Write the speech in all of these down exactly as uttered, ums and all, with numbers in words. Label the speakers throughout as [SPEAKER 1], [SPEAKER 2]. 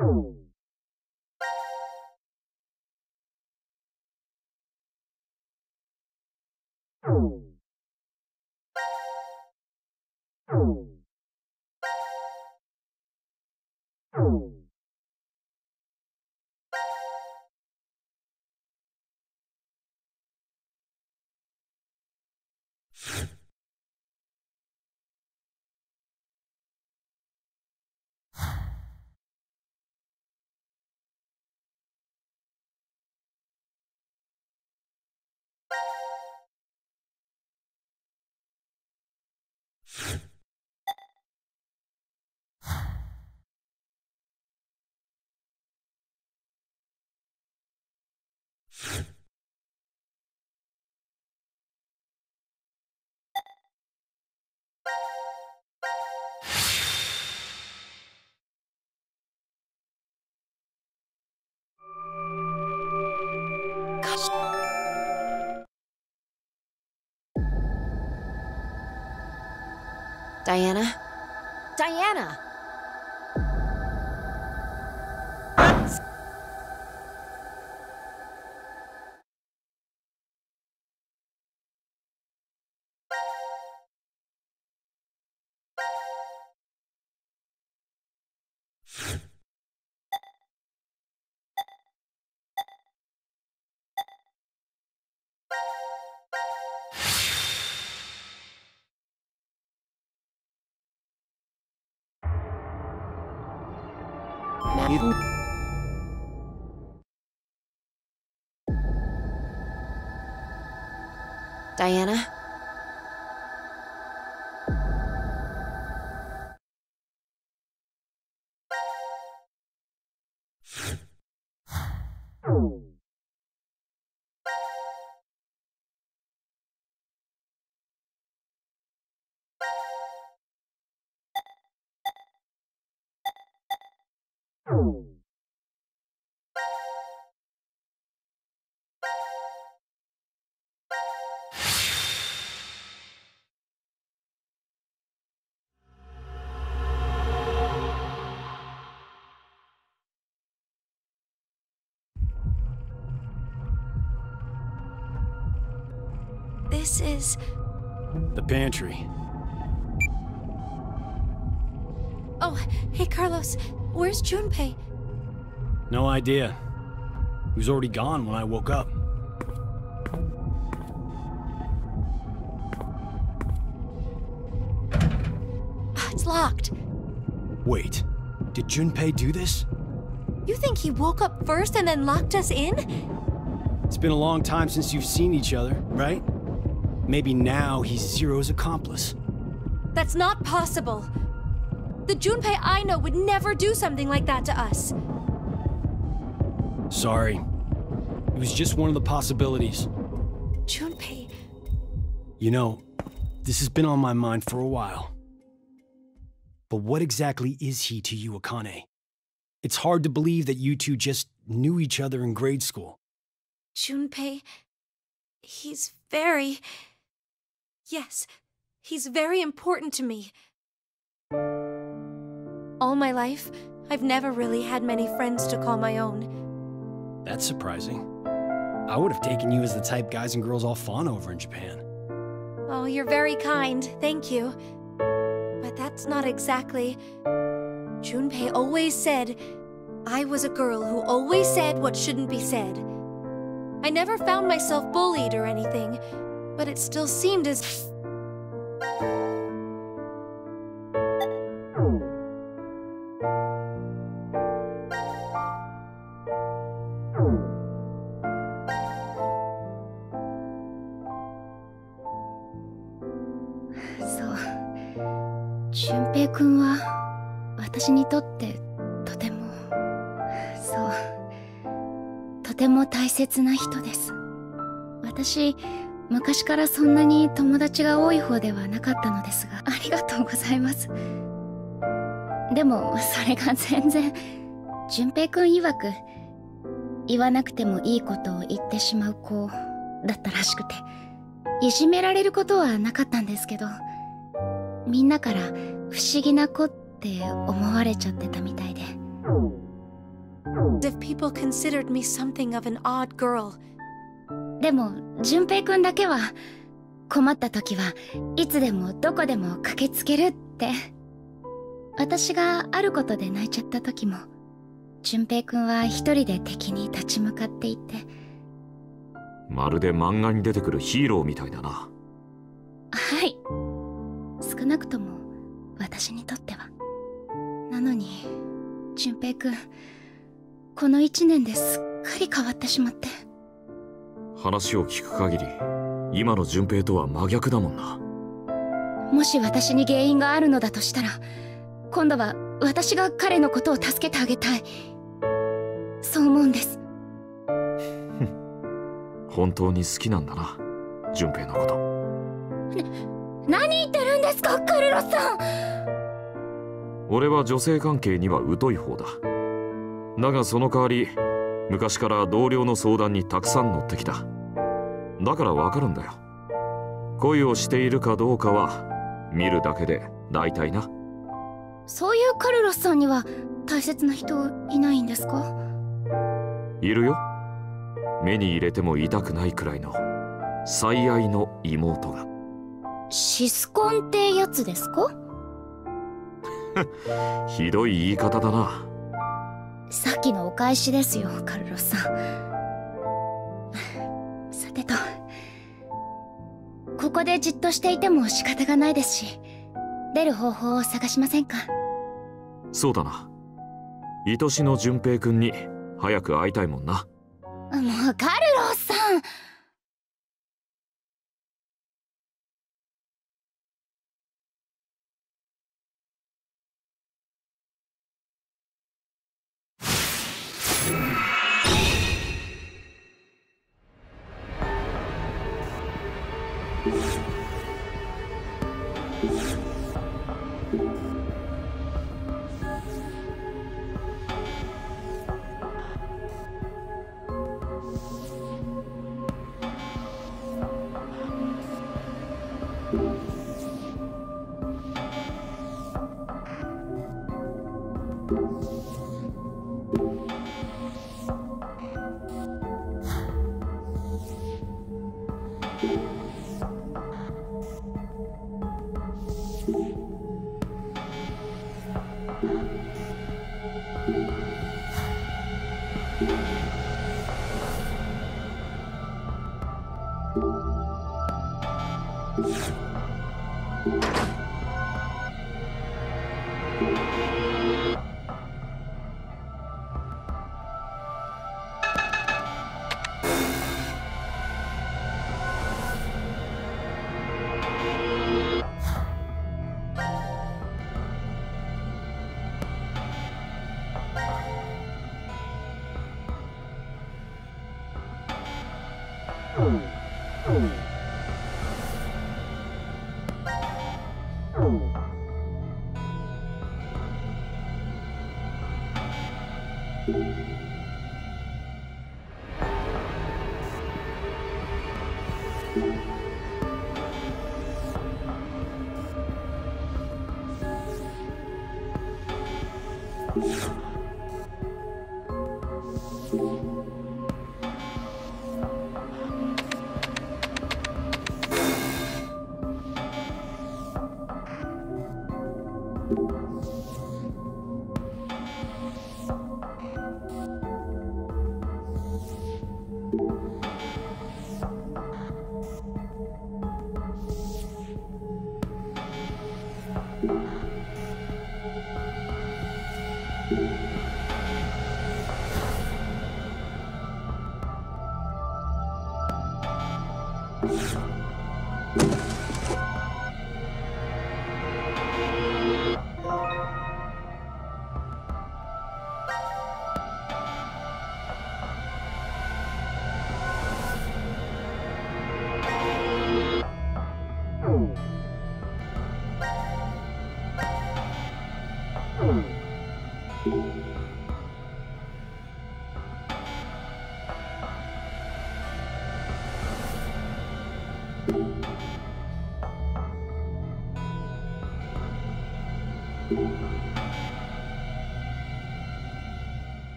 [SPEAKER 1] Diana? Diana! Diana? This is...
[SPEAKER 2] the pantry.
[SPEAKER 1] Oh, hey Carlos, where's Junpei?
[SPEAKER 2] No idea. He was already gone when I woke up.
[SPEAKER 1] It's locked.
[SPEAKER 2] Wait, did Junpei do this?
[SPEAKER 1] You think he woke up first and then locked us in?
[SPEAKER 2] It's been a long time since you've seen each other, right? Maybe now he's Zero's accomplice.
[SPEAKER 1] That's not possible. The Junpei I know would never do something like that to us.
[SPEAKER 2] Sorry. It was just one of the possibilities.
[SPEAKER 1] Junpei...
[SPEAKER 2] You know, this has been on my mind for a while. But what exactly is he to you, Akane? It's hard to believe that you two just knew each other in grade school.
[SPEAKER 1] Junpei... he's very... Yes, he's very important to me. All my life, I've never really had many friends to call my own.
[SPEAKER 2] That's surprising. I would have taken you as the type guys and girls all fawn over in Japan.
[SPEAKER 1] Oh, you're very kind, thank you. But that's not exactly... Junpei always said I was a girl who always said what shouldn't be said. I never found myself bullied or anything, but it still seemed as...
[SPEAKER 3] そう、俊平君は私にとってとても、そう、とても大切な人です。私、昔からそんなに友達が多い方ではなかったのですが、ありがとうございます。でもそれが全然、俊平君曰く言わなくてもいいことを言ってしまう子だったらしくて、いじめられることはなかったんですけど、みんなから不思議な子って思われちゃってたみたいで。
[SPEAKER 1] if people considered me something of an odd girl.
[SPEAKER 3] でも純平くんだけは困った時はいつでもどこでも駆けつけるって。私があることで泣いちゃった時も純平くんは一人で敵に立ち向かっていて。
[SPEAKER 4] まるで漫画に出てくるヒーローみたいだな。
[SPEAKER 3] はい、少なくとも私にとっては。なのに純平くん、この一年ですっかり変わってしまって。
[SPEAKER 4] 話を聞く限り今の純平とは真逆だもんな。
[SPEAKER 3] もし私に原因があるのだとしたら、今度は私が彼のことを助けてあげたい、そう思うんです。
[SPEAKER 4] 本当に好きなんだな、純平のこと。
[SPEAKER 3] な、何言ってるんですか、カルロスさん。
[SPEAKER 4] 俺は女性関係には疎い方だ。だがその代わり昔から同僚の相談にたくさん乗ってきた。だからわかるんだよ。恋をしているかどうかは見るだけで大体な。
[SPEAKER 3] そういうカルロスさんには大切な人いないんですか？
[SPEAKER 4] いるよ。目に入れても痛くないくらいの最愛の妹が。
[SPEAKER 3] シスコンってやつですか？
[SPEAKER 4] ひどい言い方だな。
[SPEAKER 3] さっきのお返しですよ、カルロスさん。さてと、ここでじっとしていても仕方がないですし、出る方法を探しませんか？
[SPEAKER 4] そうだな。愛しの純平くんに早く会いたいもんな。
[SPEAKER 3] もうカルロスさん。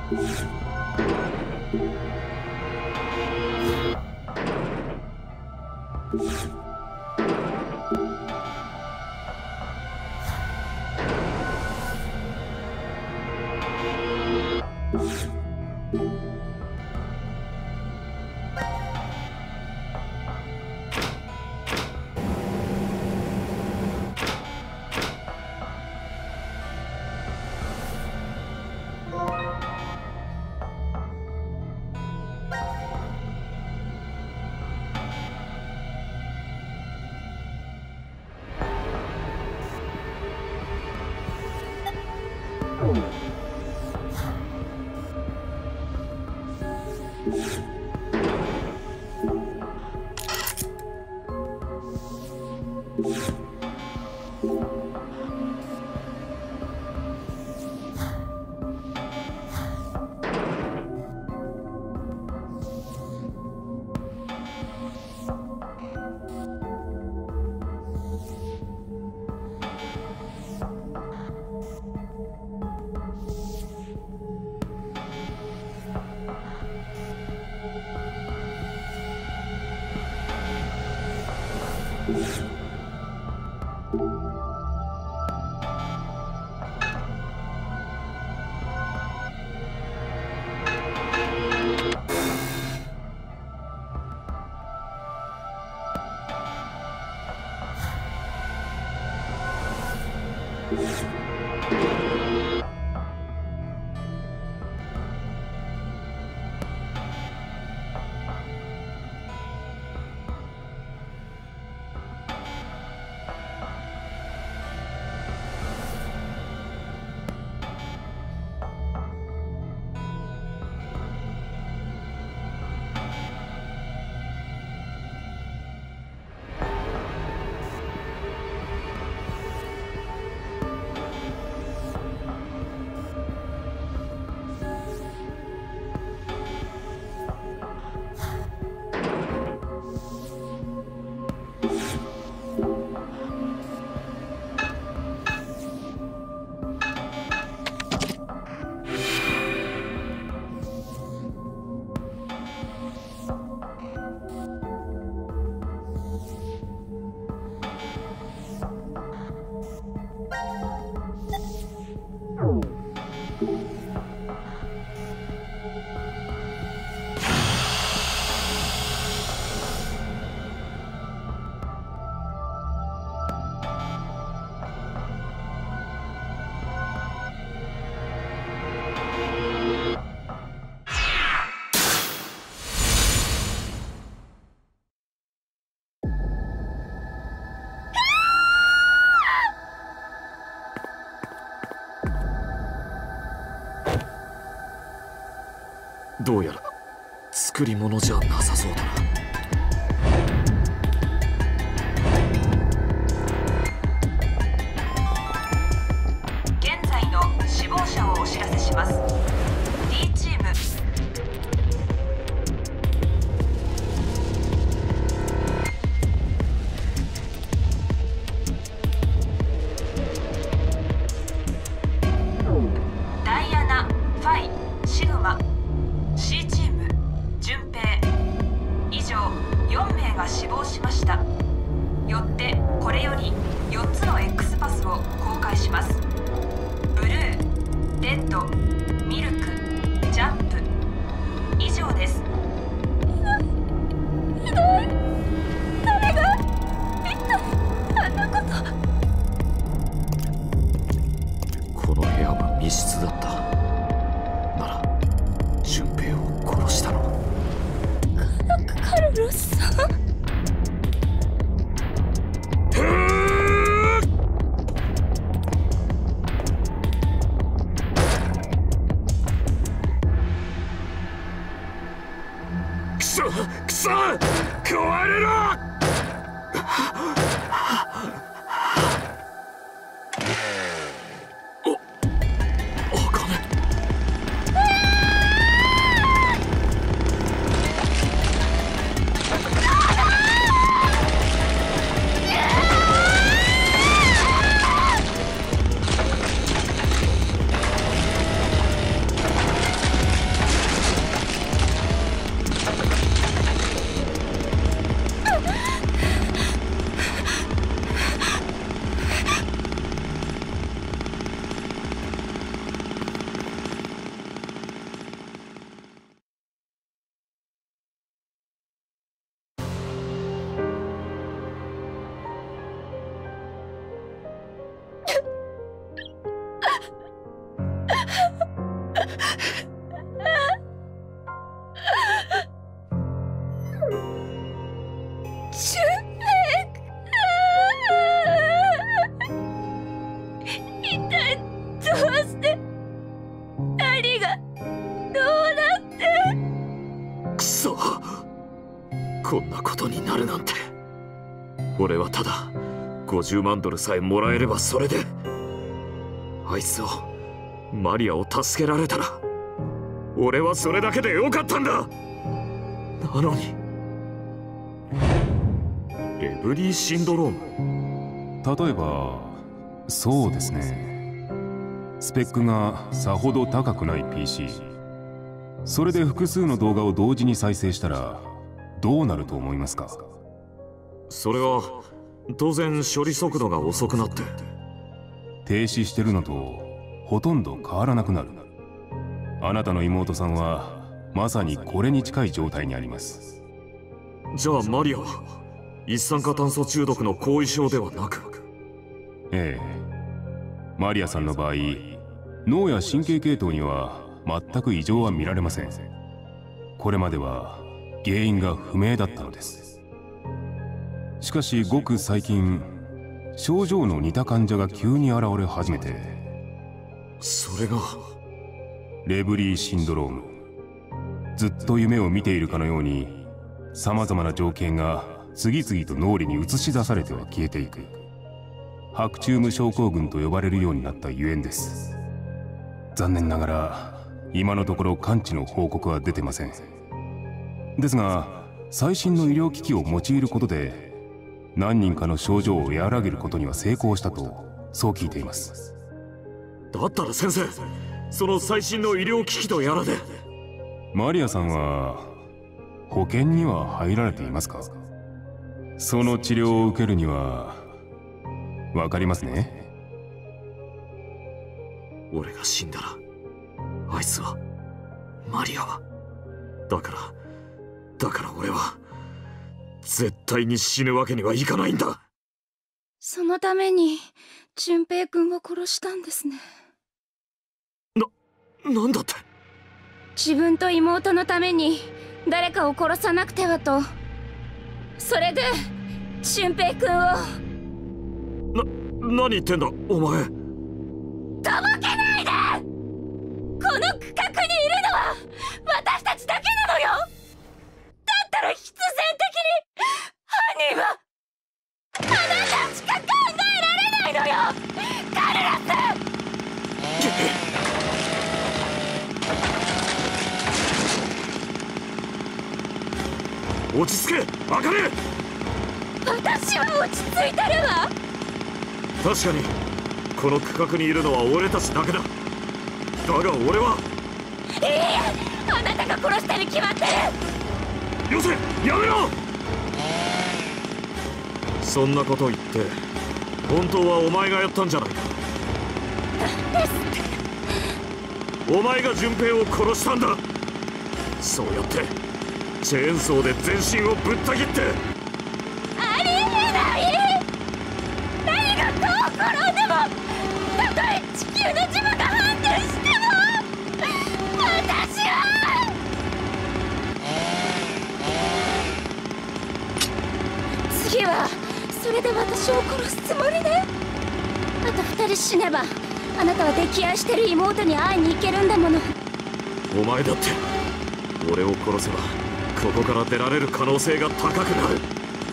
[SPEAKER 4] どうやら作り物じゃなさそうだな。
[SPEAKER 5] 現在の死亡者をお知らせします。 D チームダイアナ、ファイ、シグマ、 C チーム、順平、以上よんめいが死亡しました。よってこれよりよっつの X パスを公開します。ブルー、レッド、ミルク、ジャンプ、以上です。
[SPEAKER 3] ひどい。誰が一体あんなこと。
[SPEAKER 4] この部屋は密室だった。なら順平を殺したのは
[SPEAKER 3] カルロスさん。
[SPEAKER 4] くそくそ壊れろ。
[SPEAKER 3] 俊平君、一体どうして何がどうなって。
[SPEAKER 4] くそ、こんなことになるなんて。俺はただごじゅうまんドルさえもらえればそれで、あいつをマリアを助けられたら俺はそれだけでよかったんだ。なのにレブリーシンドローム。
[SPEAKER 6] 例えばそうですね、スペックがさほど高くない ピーシー、 それで複数の動画を同時に再生したらどうなると思いますか？
[SPEAKER 4] それは当然処理速度が遅くなって
[SPEAKER 6] 停止してるのとほとんど変わらなくなる。あなたの妹さんはまさにこれに近い状態にあります。
[SPEAKER 4] じゃあマリアは一酸化炭素中毒の後遺症ではなく。
[SPEAKER 6] ええ、マリアさんの場合、脳や神経系統には全く異常は見られません。これまでは原因が不明だったのです。しかしごく最近、症状の似た患者が急に現れ始めて。
[SPEAKER 4] それが
[SPEAKER 6] レブリーシンドローム。ずっと夢を見ているかのようにさまざまな条件が次々と脳裏に映し出されては消えていく白チューム症候群と呼ばれるようになったゆえんです。残念ながら今のところ完治の報告は出てません。ですが最新の医療機器を用いることで何人かの症状を和らげることには成功したと、そう聞いています。
[SPEAKER 4] だったら先生、その最新の医療機器とやらで。
[SPEAKER 6] マリアさんは保険には入られていますか？その治療を受けるにはわかりますね。
[SPEAKER 4] 俺が死んだらあいつは、マリアは、だからだから俺は絶対に死ぬわけにはいかないんだ。
[SPEAKER 3] そのために俊平君を殺したんですね。
[SPEAKER 4] な、なんだって？
[SPEAKER 3] 自分と妹のために誰かを殺さなくてはと。それで俊平君を。
[SPEAKER 4] な、何言ってんだお前。
[SPEAKER 3] とぼけないで！この区画にいるのは私たちだけなのよ。だったら必然的に犯人はあなたしか考えられないのよ、カルラス！
[SPEAKER 4] 落ち着け、アカネ！
[SPEAKER 3] 私は落ち着いてるわ。
[SPEAKER 4] 確かにこの区画にいるのは俺たちだけだ。だが俺は。
[SPEAKER 3] いいえ、あなたが殺したに決まってる。
[SPEAKER 4] よせ、やめろ！そんなこと言って本当はお前がやったんじゃないか。
[SPEAKER 3] ですって。
[SPEAKER 4] お前が順平を殺したんだ。そうやってチェーンソーで全身をぶった切って。
[SPEAKER 3] ありえない！何がどう転んでも、たとえ地球の磁場が反転しても私は。次はそれで私を殺すつもりね。あと二人死ねばあなたは溺愛してる妹に会いに行けるんだもの。
[SPEAKER 4] お前だって俺を殺せばここから出られる可能性が高くなる。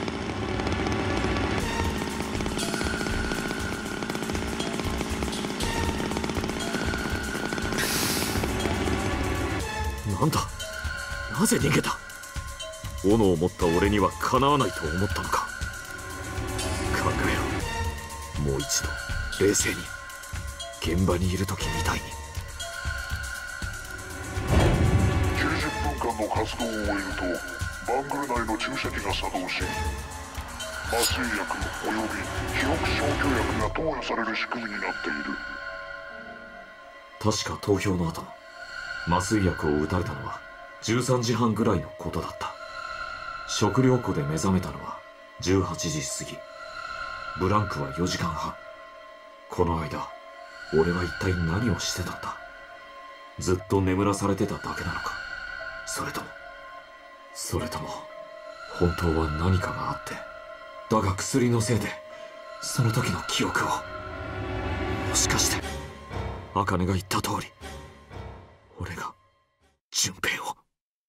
[SPEAKER 4] なんだ、なぜ逃げた？斧を持った俺にはかなわないと思ったのか。考えろ、もう一度冷静に、現場にいる時みたいに。
[SPEAKER 7] きゅうじゅっぷんかんの活動を終えるとバングル内の注射器が作動し、麻酔薬および記憶消去薬が投与される仕組みになっている。
[SPEAKER 4] 確か投票の後麻酔薬を打たれたのはじゅうさんじはんぐらいのことだった。食料庫で目覚めたのはじゅうはちじ過ぎ。ブランクはよじかんはん。この間俺は一体何をしてたんだ。 ずっと眠らされてただけなのか、それともそれとも本当は何かがあって、だが薬のせいでその時の記憶を、もしかして茜が言った通り俺が純平を。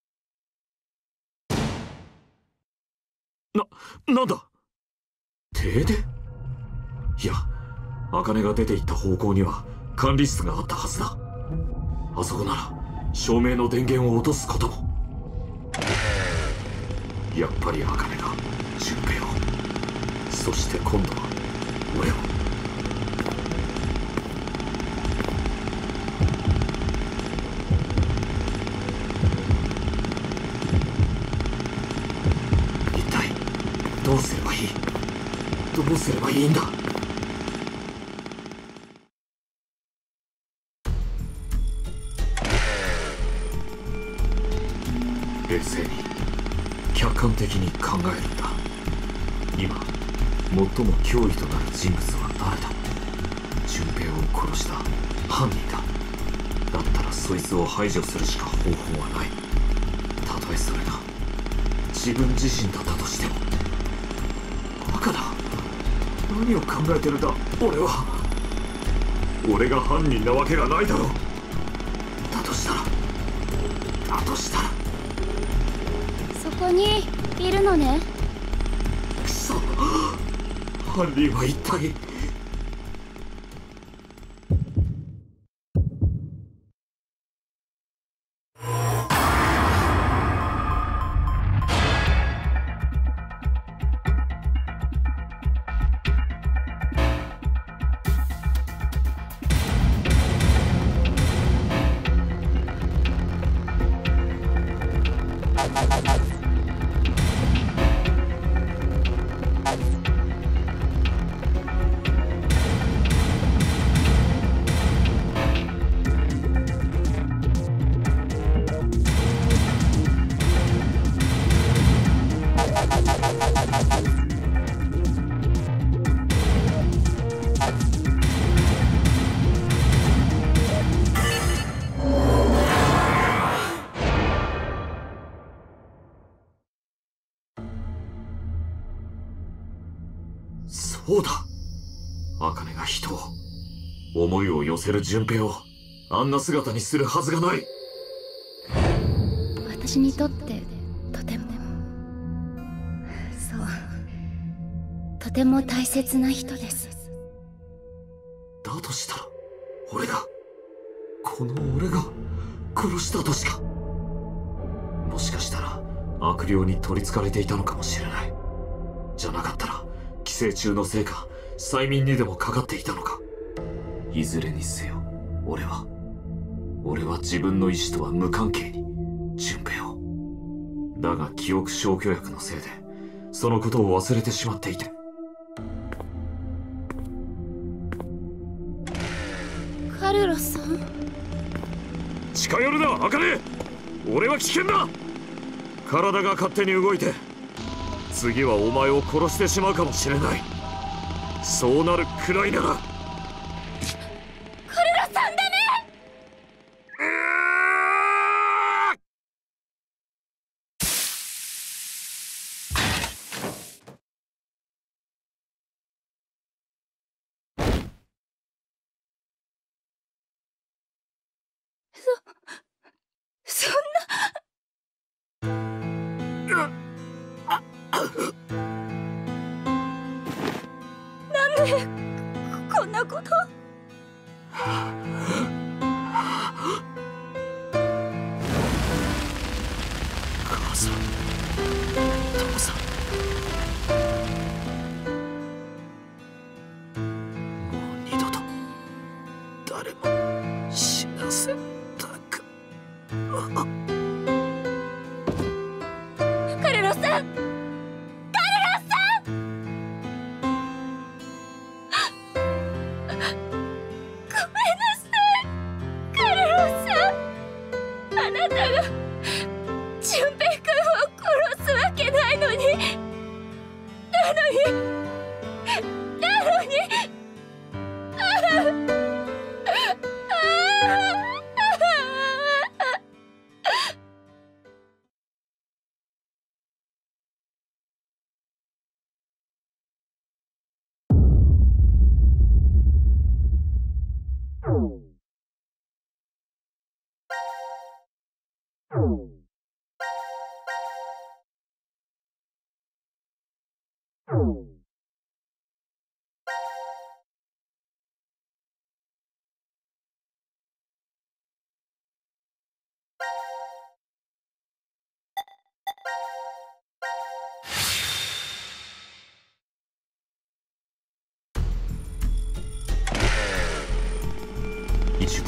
[SPEAKER 4] な、なんだ停電？いや、茜が出て行った方向には管理室があったはずだ。あそこなら照明の電源を落とすことも。やっぱり茜が純平を、そして今度は俺を。一体どうすればいい？どうすればいいんだ？冷静に客観的に考えるんだ。今最も脅威となる人物は誰だ？純平を殺した犯人だ。だったらそいつを排除するしか方法はない。たとえそれが自分自身だったとしても。バカだ、何を考えてるんだ俺は。俺が犯人なわけがないだろう。だとしたらだとしたら
[SPEAKER 3] そこにいるのね。
[SPEAKER 4] くそ、犯人は一体。そうだ、茜が人を、思いを寄せる純平をあんな姿にするはずがない。
[SPEAKER 3] 私にとってとても、そう、とても大切な人です。
[SPEAKER 4] だとしたら俺が、この俺が殺したとしか。もしかしたら悪霊に取りつかれていたのかもしれない。じゃなかったら寄生虫のせいか催眠にでもかかっていたのか。いずれにせよ俺は俺は自分の意志とは無関係に純平を。だが記憶消去薬のせいでそのことを忘れてしまっていて。
[SPEAKER 3] カルロスさん、
[SPEAKER 4] 近寄るな茜。俺は危険だ。体が勝手に動いて次はお前を殺してしまうかもしれない。そうなるくらいなら。
[SPEAKER 3] カルロスさん、ダメ！そ、そんな。なんでこんなこと。
[SPEAKER 4] 母さん、父さん、もう二度と誰も死なせたく。
[SPEAKER 3] カルロスさん、
[SPEAKER 4] 一周だ。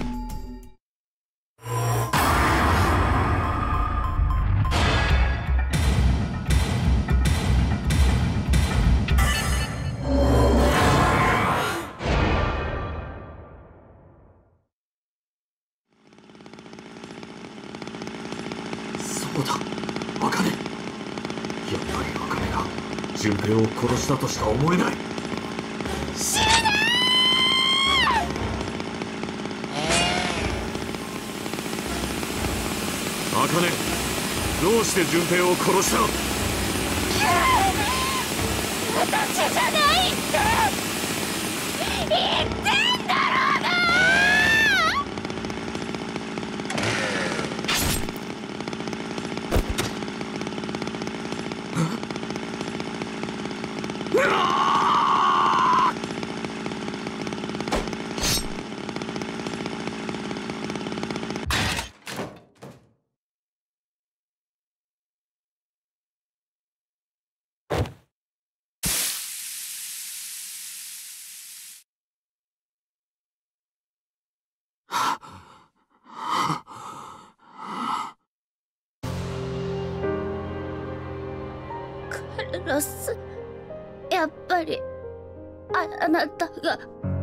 [SPEAKER 4] そうだ、茜。やっぱり茜が順平を殺したとしか思えない。茜、どうして順平を殺した？
[SPEAKER 3] 私じゃないって言ってんだろうな。カルロス、やっぱりあ、あなたが。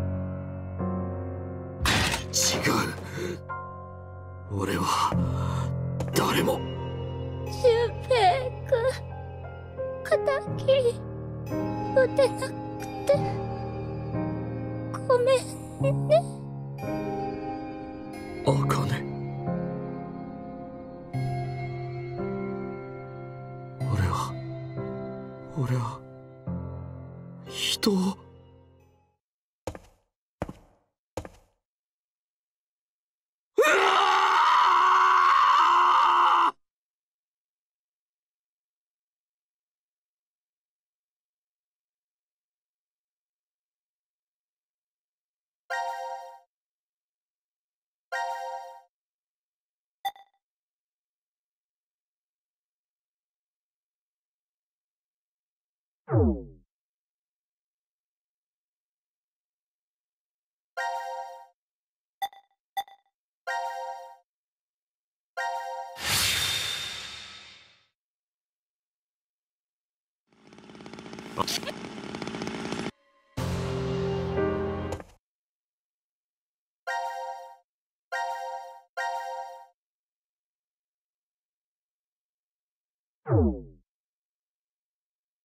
[SPEAKER 4] 違う。俺は誰も。
[SPEAKER 3] 俊平君、敵撃てなくてごめんね。
[SPEAKER 4] 茜。俺は俺は人を。
[SPEAKER 7] Oh.